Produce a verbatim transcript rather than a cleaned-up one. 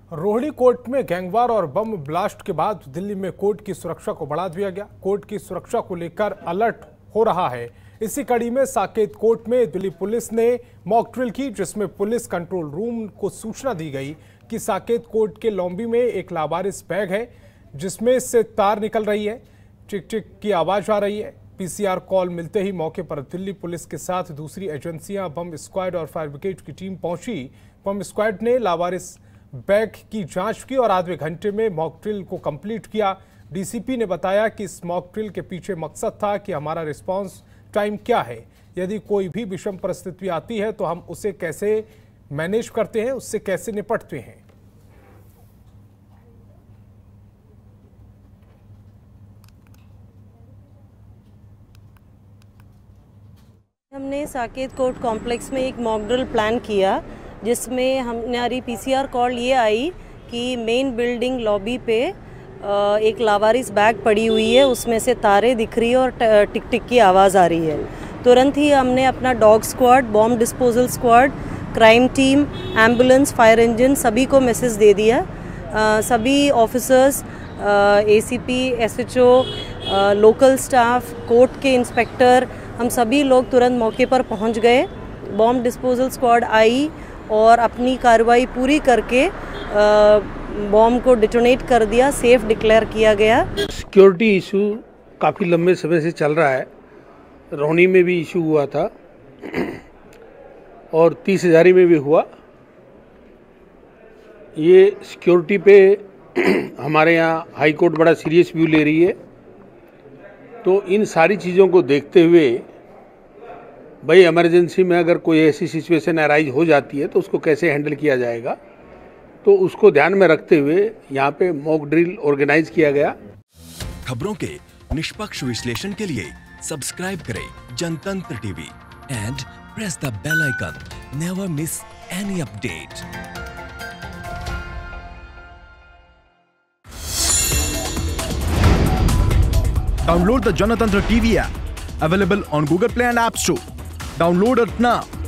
Rohini court में gang war और bomb blast के बाद दिल्ली में कोर्ट की सुरक्षा को बढ़ा दिया गया। कोर्ट की सुरक्षा को लेकर अलर्ट हो रहा है। इसी कड़ी में साकेत कोर्ट में दिल्ली पुलिस ने मॉक ड्रिल की, जिसमें पुलिस कंट्रोल रूम को सूचना दी गई कि साकेत कोर्ट के लॉबी में एक लावारिस बैग है जिसमें से तार निकल रही है, टिक टिक की आवाज आ रही है। पीसीआर कॉल मिलते ही मौके पर दिल्ली पुलिस के साथ दूसरी एजेंसियां, बम स्क्वाड और फायर ब्रिगेड की टीम पहुंची। बम स्क्वाड ने लावारिस बैग की जांच की और आधे घंटे में मॉक ड्रिल को कंप्लीट किया। डीसीपी ने बताया कि इस मॉक ड्रिल के पीछे मकसद था कि हमारा रिस्पांस टाइम क्या है, यदि कोई भी विषम परिस्थिति आती है तो हम उसे कैसे मैनेज करते हैं, उससे कैसे निपटते हैं। हमने साकेत कोर्ट कॉम्प्लेक्स में एक मॉक ड्रिल प्लान किया, जिसमें हमारी पीसीआर कॉल ये आई कि मेन बिल्डिंग लॉबी पे एक लावारिस बैग पड़ी हुई है, उसमें से तारें दिख रही है और टिक टिक की आवाज़ आ रही है। तुरंत ही हमने अपना dog squad, bomb disposal squad, crime team, ambulance, fire engine सभी को मैसेज दे दिया। आ, सभी officers, ACP, SHO, local staff, court के इंस्पेक्टर, हम सभी लोग तुरंत मौके पर पहुंच गए। बॉम्ब डिस्पोजल स्क्वाड आई और अपनी कार्रवाई पूरी करके बॉम्ब को डिटोनेट कर दिया, सेफ डिक्लेयर किया गया। सिक्योरिटी इशू काफ़ी लंबे समय से चल रहा है। रोहिणी में भी इशू हुआ था और तीस हजारी में भी हुआ। ये सिक्योरिटी पे हमारे यहाँ हाई कोर्ट बड़ा सीरियस व्यू ले रही है। तो इन सारी चीज़ों को देखते हुए भाई इमरजेंसी में अगर कोई ऐसी सिचुएशन अराइज हो जाती है तो उसको कैसे हैंडल किया जाएगा, तो उसको ध्यान में रखते हुए यहाँ पे मॉक ड्रिल ऑर्गेनाइज किया गया। खबरों के निष्पक्ष विश्लेषण के लिए सब्सक्राइब करें Janatantra TV and press the bell icon. Never miss any update. Download the Janatantra T V app, available on Google Play and App Store. Download it now.